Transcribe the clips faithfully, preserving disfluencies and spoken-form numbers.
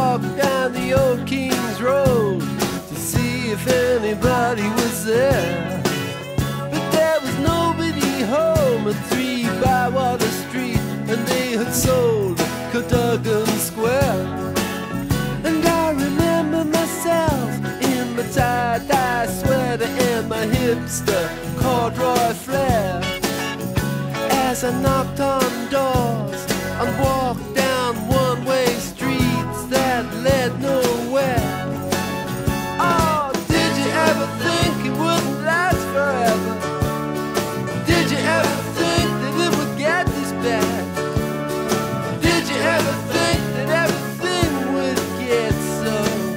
walked down the old Kings Road to see if anybody was there. But there was nobody home at three Bywater Street, and they had sold Cadogan Square. And I remember myself in my tie-dye sweater and my hipster corduroy flare, as I knocked on doors and walked down one-way streets that led nowhere. Oh, did you ever think it wouldn't last forever? Did you ever think that it would get this bad? Did you ever think that everything would get so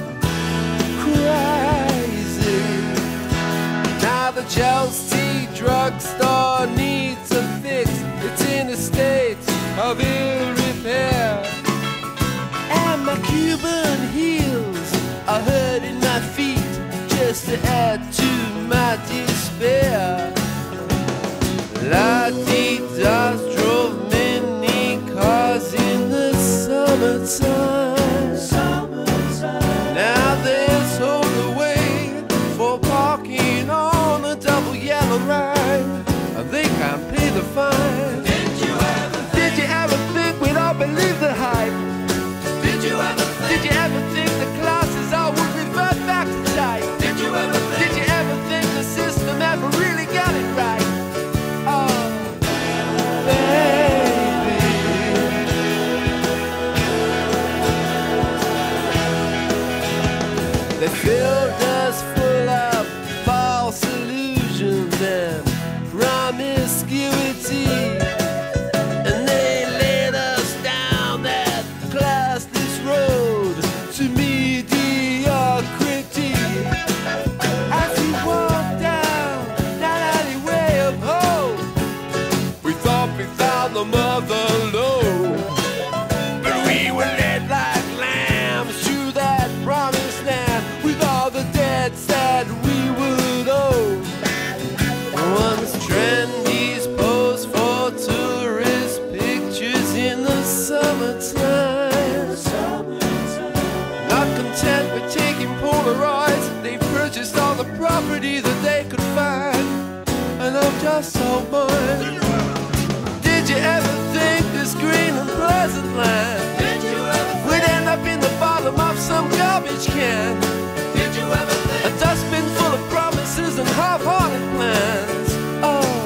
crazy? Now the Chelsea drugstore needs a fix. It's in a state of ill repair, and my Cuban heels are hurting my feet just to add to my despair. La-dee-das drove many cars in the summertime. summertime. Now they're sold away for parking on a double yellow line, and they can't pay the fine. Did you ever think, Did you ever think we'd all believe the hype? Did you ever think, Did you ever think the classes all would revert back to type? Did you ever think, Did you ever think the system ever really got it right? Oh, baby. They filled us full of false illusions and promiscuity, and they led us down that classless road to mediocrity. As we walked down that alleyway of hope, we thought we found the mother lode, but we were led like lambs to that promised land with all the debts that we would owe. Once trendy's pose for tourist pictures in the summertime. Not content with taking Polaroids, they purchased all the property that they could find, and I'm just so mine. Did you ever think this green and pleasant land would end up in the bottom of some garbage can? Did you ever think a dustbin full of promises and half-hearted plans? Oh,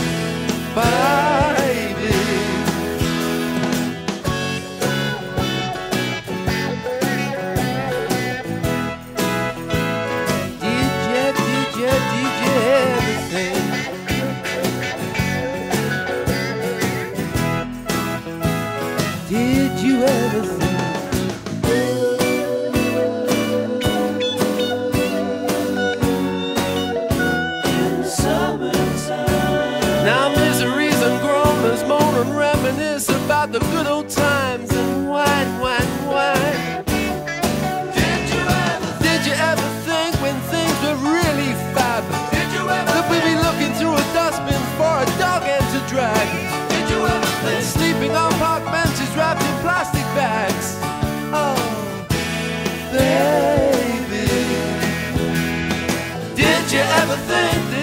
baby. Did you, did you, did you ever think? Did you ever think? Now miseries and groaners moan and reminisce about the good old times and wine, wine, wine. Did you ever, did you ever think when things were really fab, did you ever that we'd be looking through a dustbin for a dog end to drag? Did you ever think sleeping on park benches wrapped in plastic bags? Oh, baby. Did you ever think that